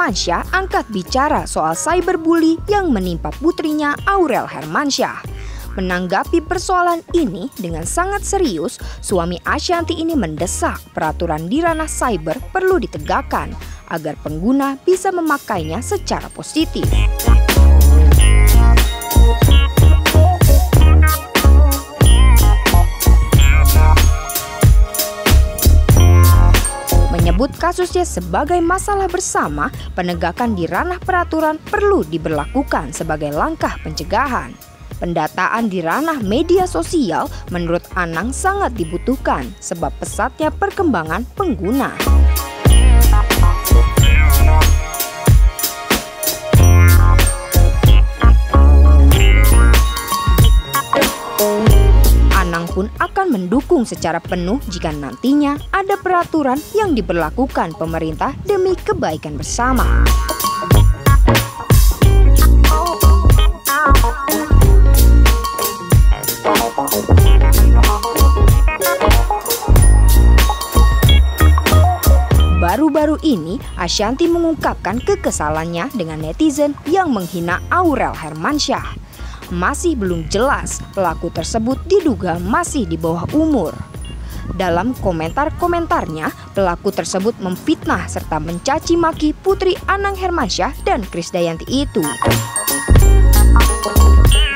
Hermansyah angkat bicara soal cyberbully yang menimpa putrinya Aurel Hermansyah. Menanggapi persoalan ini dengan sangat serius, suami Ashanty ini mendesak peraturan di ranah cyber perlu ditegakkan agar pengguna bisa memakainya secara positif. Menyebut kasusnya sebagai masalah bersama, penegakan di ranah peraturan perlu diberlakukan sebagai langkah pencegahan. Pendataan di ranah media sosial menurut Anang sangat dibutuhkan sebab pesatnya perkembangan pengguna. Anang pun akan mendukung secara penuh jika nantinya ada peraturan yang diberlakukan pemerintah demi kebaikan bersama. Baru-baru ini, Ashanty mengungkapkan kekesalannya dengan netizen yang menghina Aurel Hermansyah. Masih belum jelas pelaku tersebut diduga masih di bawah umur. Dalam komentar-komentarnya, pelaku tersebut memfitnah serta mencaci maki putri Anang Hermansyah dan Krisdayanti itu.